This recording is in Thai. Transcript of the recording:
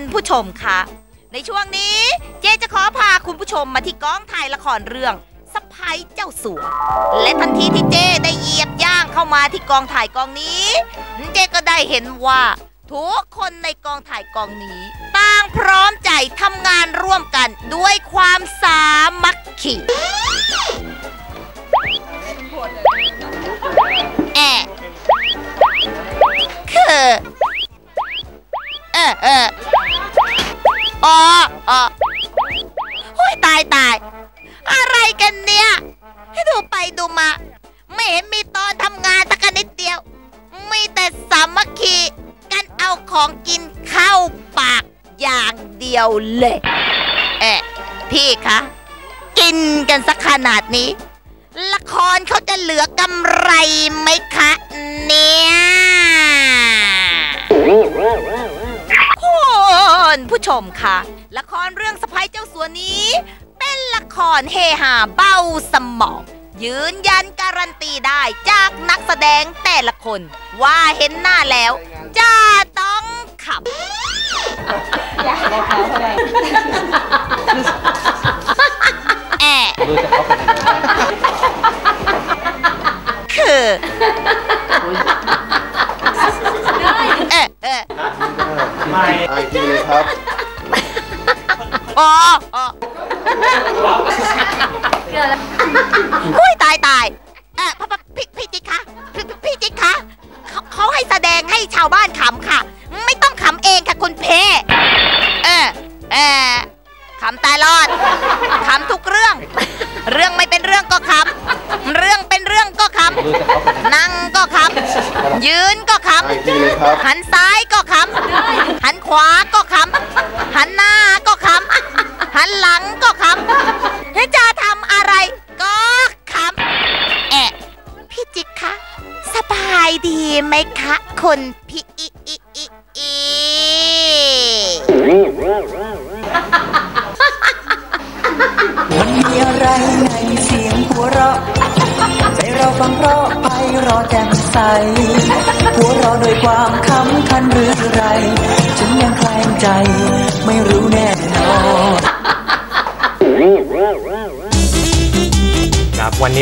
ผู้ชมคะในช่วงนี้เจ๊จะขอพาคุณผู้ชมมาที่กองถ่ายละครเรื่องสะใภ้เจ้าสัวและทันทีที่เจ๊ได้เหยียบย่างเข้ามาที่กองถ่ายกองนี้เจ๊ก็ได้เห็นว่าทุกคนในกองถ่ายกองนี้ต่างพร้อมใจทำงานร่วมกันด้วยความสามัคคีคือโอ้ยตายอะไรกันเนี่ยให้ดูไปดูมาไม่เห็นมีตอนทำงานสักนิดเดียวมีแต่สามัคคีกันเอาของกินเข้าปากอย่างเดียวเลยพี่คะกินกันสักขนาดนี้ละครเขาจะเหลือกำไรไหมคะเนี่ยคุณผู้ชมคะละครเรื่องสะใภ้เจ้าสัวนี้เป็นละครเฮฮาเบาสมองยืนยันการันตีได้จากนักแสดงแต่ละคนว่าเห็นหน้าแล้วจะต้องขำอยากให้เขาอะไรคือไม่ไอทีเลยครับอุ้ยตายพี่จิ๊กคะพี่จิ๊กคะเขาให้แสดงให้ชาวบ้านขำค่ะไม่ต้องขำเองค่ะคุณเพขำตลอดขำทุกเรื่องไม่เป็นเรื่องก็ขำเรื่องเป็นเรื่องก็ขำนั่งก็ขำยืนก็ขำหันซ้ายก็ขำหันขวาก็ขำหันหน้าก็ขำหันหลังก็ขำจะทำอะไรก็ขำพี่จิ๊กคะสบายดีไหมคะคุณพี่มันมีอะไรในเสียงหัวเราะใจเราฟังเพราะไปรอแจ่มใสหัวเราะด้วยความขำขันหรือไรฉันยังแคลงใจไม่รู้แน่นอนครับวันนี้